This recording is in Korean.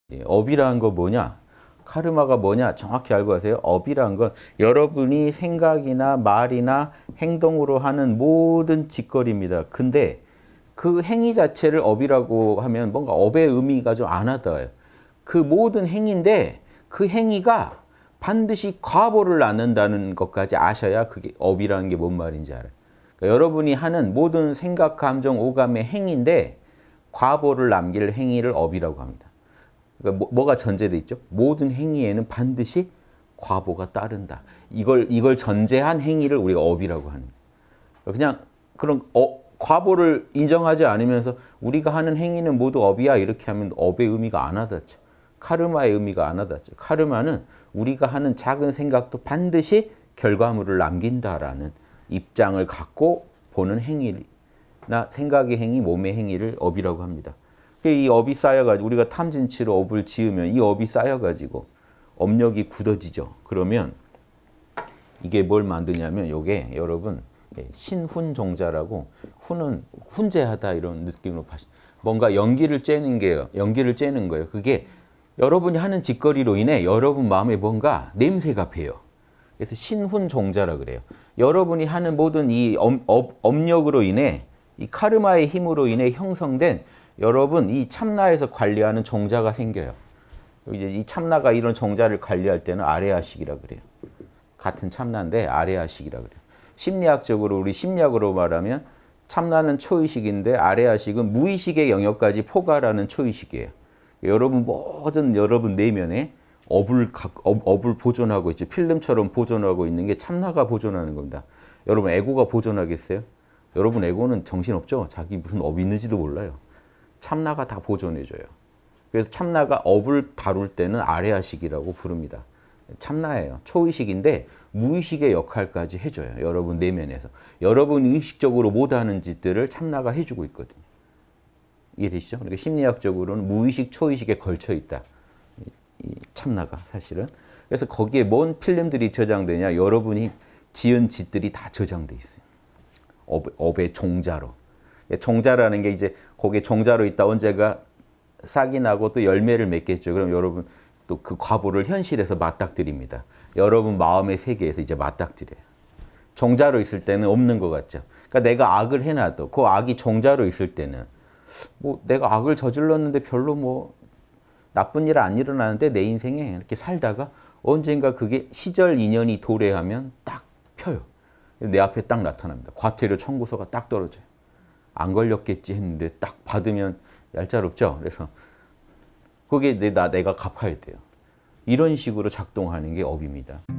업이라는 거 뭐냐? 카르마가 뭐냐? 정확히 알고 가세요. 업이라는 건 여러분이 생각이나 말이나 행동으로 하는 모든 짓거리입니다. 근데 그 행위 자체를 업이라고 하면 뭔가 업의 의미가 좀 안 와닿아요. 그 모든 행위인데 그 행위가 반드시 과보를 낳는다는 것까지 아셔야 그게 업이라는 게 뭔 말인지 알아요. 그러니까 여러분이 하는 모든 생각, 감정, 오감의 행위인데 과보를 남길 행위를 업이라고 합니다. 그러니까 뭐가 전제돼 있죠? 모든 행위에는 반드시 과보가 따른다. 이걸 전제한 행위를 우리가 업이라고 하는 거예요. 그냥 그런 과보를 인정하지 않으면서 우리가 하는 행위는 모두 업이야 이렇게 하면 업의 의미가 안 와닿죠. 카르마의 의미가 안 와닿죠. 카르마는 우리가 하는 작은 생각도 반드시 결과물을 남긴다라는 입장을 갖고 보는 행위나 생각의 행위, 몸의 행위를 업이라고 합니다. 이 업이 쌓여가지고 우리가 탐진치로 업을 지으면 이 업이 쌓여가지고 업력이 굳어지죠. 그러면 이게 뭘 만드냐면 이게 여러분 신훈종자라고 훈은 훈제하다 이런 느낌으로 뭔가 연기를 쬐는 거예요. 그게 여러분이 하는 짓거리로 인해 여러분 마음에 뭔가 냄새가 배요. 그래서 신훈종자라 그래요. 여러분이 하는 모든 이 업력으로 인해 이 카르마의 힘으로 인해 형성된 여러분 이 참나에서 관리하는 종자가 생겨요. 이제 이 참나가 이런 종자를 관리할 때는 아레아식이라 그래요. 같은 참나인데 아레아식이라 그래요. 심리학적으로 우리 심리학으로 말하면 참나는 초의식인데 아레아식은 무의식의 영역까지 포괄하는 초의식이에요. 여러분 여러분 내면에 업을 보존하고 있죠. 필름처럼 보존하고 있는 게 참나가 보존하는 겁니다. 여러분 에고가 보존하겠어요? 여러분 에고는 정신없죠? 자기 무슨 업이 있는지도 몰라요. 참나가 다 보존해줘요. 그래서 참나가 업을 다룰 때는 아레아식이라고 부릅니다. 참나예요. 초의식인데 무의식의 역할까지 해줘요. 여러분 내면에서. 여러분이 의식적으로 못하는 짓들을 참나가 해주고 있거든요. 이해되시죠? 그러니까 심리학적으로는 무의식, 초의식에 걸쳐 있다. 이 참나가 사실은. 그래서 거기에 뭔 필름들이 저장되냐? 여러분이 지은 짓들이 다 저장돼 있어요. 업의 종자로. 종자라는 게 이제 거기에 종자로 있다 언제가 싹이 나고 또 열매를 맺겠죠. 그럼 여러분 또 그 과보를 현실에서 맞닥뜨립니다. 여러분 마음의 세계에서 이제 맞닥뜨려요. 종자로 있을 때는 없는 것 같죠. 그러니까 내가 악을 해놔도 그 악이 종자로 있을 때는 뭐 내가 악을 저질렀는데 별로 뭐 나쁜 일 안 일어나는데 내 인생에 이렇게 살다가 언젠가 그게 시절 인연이 도래하면 딱 펴요. 내 앞에 딱 나타납니다. 과태료 청구서가 딱 떨어져요. 안 걸렸겠지 했는데 딱 받으면 얄짤없죠. 그래서 그게 내가 갚아야 돼요. 이런 식으로 작동하는 게 업입니다.